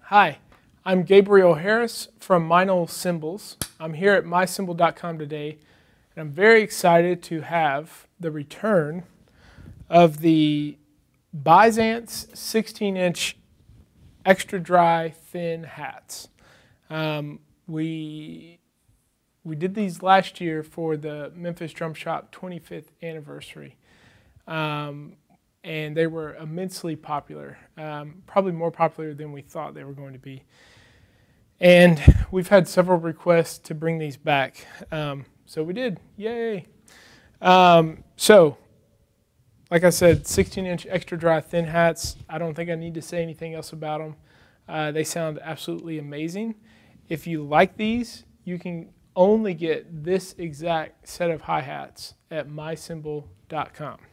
Hi, I'm Gabriel Harris from Meinl Cymbals. I'm here at mycymbal.com today, and I'm very excited to have the return of the Byzance 16-inch extra dry thin hats. We did these last year for the Memphis Drum Shop 25th anniversary. And they were immensely popular, probably more popular than we thought they were going to be. And we've had several requests to bring these back, so we did, yay. So, like I said, 16-inch extra dry thin hats. I don't think I need to say anything else about them. They sound absolutely amazing. If you like these, you can only get this exact set of hi-hats at mycymbal.com.